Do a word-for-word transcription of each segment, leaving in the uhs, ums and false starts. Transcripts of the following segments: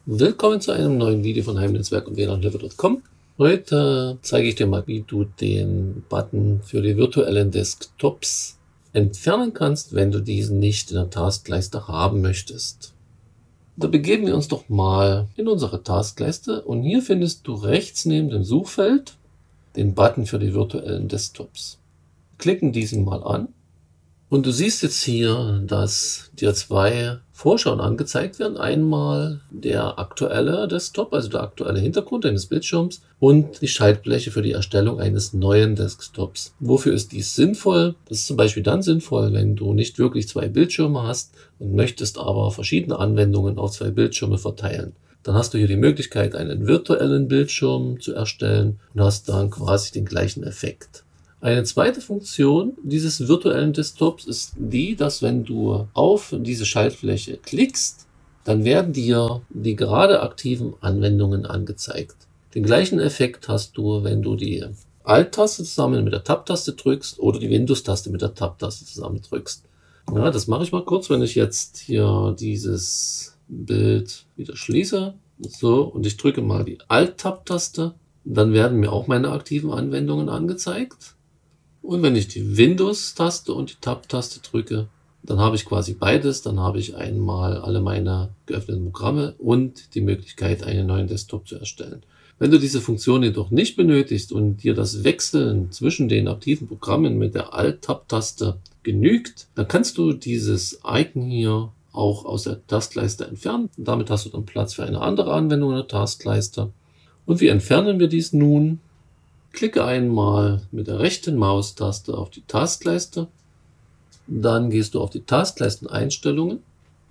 Willkommen zu einem neuen Video von Heimnetzwerk und W L A N Level Punkt com. Heute zeige ich dir mal, wie du den Button für die virtuellen Desktops entfernen kannst, wenn du diesen nicht in der Taskleiste haben möchtest. Da begeben wir uns doch mal in unsere Taskleiste und hier findest du rechts neben dem Suchfeld den Button für die virtuellen Desktops. Klicken diesen mal an. Und du siehst jetzt hier, dass dir zwei Vorschauen angezeigt werden. Einmal der aktuelle Desktop, also der aktuelle Hintergrund deines Bildschirms und die Schaltfläche für die Erstellung eines neuen Desktops. Wofür ist dies sinnvoll? Das ist zum Beispiel dann sinnvoll, wenn du nicht wirklich zwei Bildschirme hast und möchtest aber verschiedene Anwendungen auf zwei Bildschirme verteilen. Dann hast du hier die Möglichkeit, einen virtuellen Bildschirm zu erstellen und hast dann quasi den gleichen Effekt. Eine zweite Funktion dieses virtuellen Desktops ist die, dass wenn du auf diese Schaltfläche klickst, dann werden dir die gerade aktiven Anwendungen angezeigt. Den gleichen Effekt hast du, wenn du die Alt-Taste zusammen mit der Tab-Taste drückst oder die Windows-Taste mit der Tab-Taste zusammen drückst. Ja, das mache ich mal kurz, wenn ich jetzt hier dieses Bild wieder schließe. So, und ich drücke mal die Alt-Tab-Taste, dann werden mir auch meine aktiven Anwendungen angezeigt. Und wenn ich die Windows-Taste und die Tab-Taste drücke, dann habe ich quasi beides. Dann habe ich einmal alle meine geöffneten Programme und die Möglichkeit, einen neuen Desktop zu erstellen. Wenn du diese Funktion jedoch nicht benötigst und dir das Wechseln zwischen den aktiven Programmen mit der Alt-Tab-Taste genügt, dann kannst du dieses Icon hier auch aus der Taskleiste entfernen. Damit hast du dann Platz für eine andere Anwendung in der Taskleiste. Und wie entfernen wir dies nun? Klicke einmal mit der rechten Maustaste auf die Taskleiste. Dann gehst du auf die Taskleisten-Einstellungen.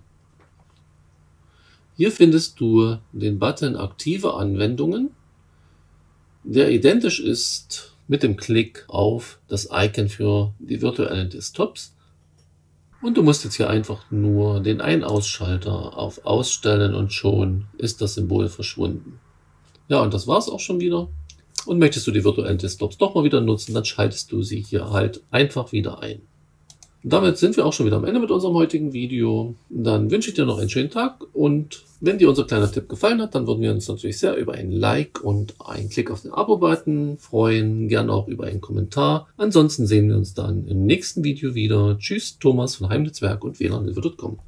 Hier findest du den Button Aktive Anwendungen, der identisch ist mit dem Klick auf das Icon für die virtuellen Desktops. Und du musst jetzt hier einfach nur den Ein-Aus-Schalter auf Ausstellen und schon ist das Symbol verschwunden. Ja, und das war's auch schon wieder. Und möchtest du die virtuellen Desktops doch mal wieder nutzen, dann schaltest du sie hier halt einfach wieder ein. Und damit sind wir auch schon wieder am Ende mit unserem heutigen Video. Dann wünsche ich dir noch einen schönen Tag und wenn dir unser kleiner Tipp gefallen hat, dann würden wir uns natürlich sehr über ein Like und einen Klick auf den Abo-Button freuen, gerne auch über einen Kommentar. Ansonsten sehen wir uns dann im nächsten Video wieder. Tschüss, Thomas von Heimnetzwerk und W L A N Level Punkt com.